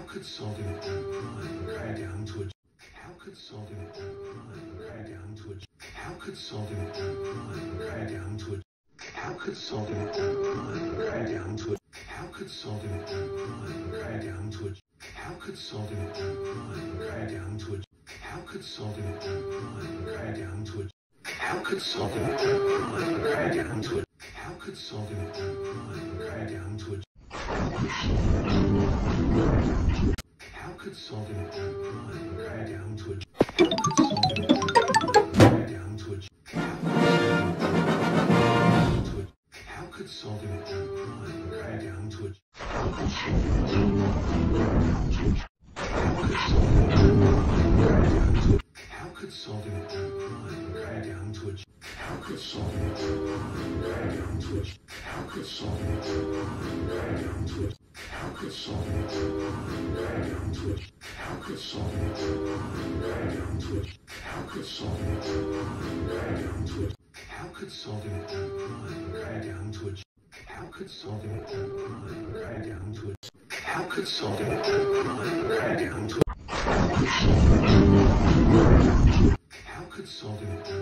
could solving a crime crack down to a how could solving a crime crack down to a how could solving a crime crack down to a how could solving a crime crack down to a how could solving a crime crack down to a how could solving a crime crack down to a how could solving a crime crack down to a how could solving a crime crack down to a how could solving a crime crack down to a how could solving a crime crack down to a how could solving a crime crack down to a how could solving a crime crack down to a how could solving a how could solving a crime crack down to a how could solving a crime crack down to a how could solving a crime crack down to a how could solving a crime crack down to a how could solving a crime crack down to a how could solving a crime crack down to a how could solving a crime crack down to a how could solving a crime crack down to a how could solving a crime crack down to a how could solving a